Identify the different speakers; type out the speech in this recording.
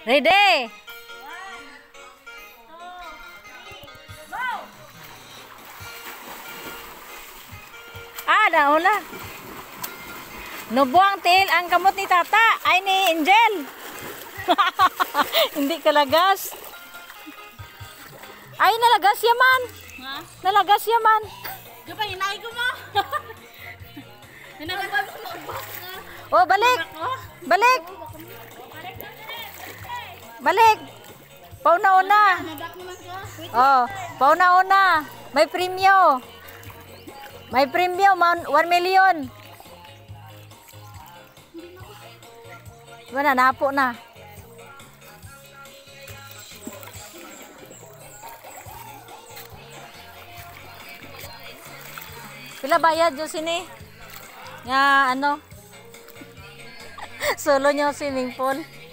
Speaker 1: Ready? Nauna. Nubuang til ang kamot ni Tata. Ay ni Angel. Hindi kalagas. Ay, nalagas yaman.
Speaker 2: Ha?
Speaker 1: Nalagas yaman.
Speaker 2: Gapa, hinay ko mo. Hinagabag mo magbas na.
Speaker 1: Oh, balik. Balik. Balik. Pauna-una.
Speaker 2: Nadak naman ka.
Speaker 1: Oh, pauna-una. May premyo. May premyo, 1 million. Wala, napo na. Pila bayad yung sini? Nga ano? Solo nyo swimming pool.